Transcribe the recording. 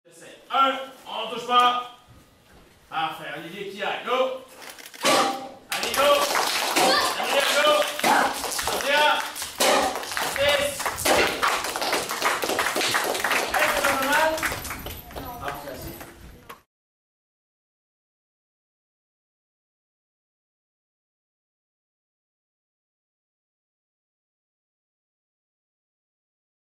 C'est 1, on ne touche pas. Parfait, Olivier qui aille. Go!